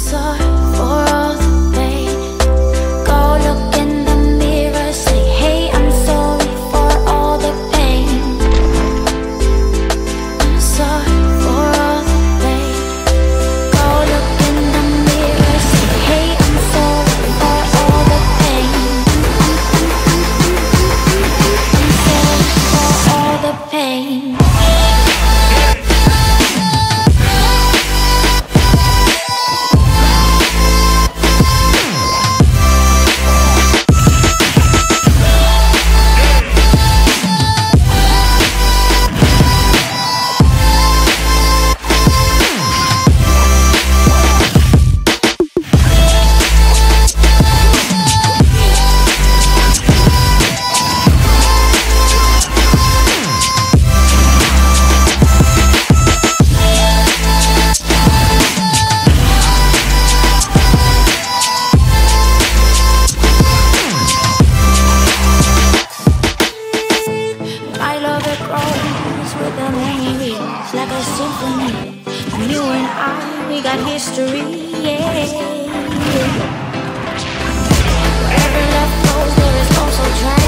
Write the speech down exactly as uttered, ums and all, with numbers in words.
sorry for all the pain. Go look in the mirror, say, hey, I'm sorry for all the pain. I'm sorry for all the pain. Go look in the mirror, say, hey, I'm sorry for all the pain. I'm sorry for all the pain. With the memories like a symphony, and you and I, we got history, yeah. Wherever love goes, there is also tragedy.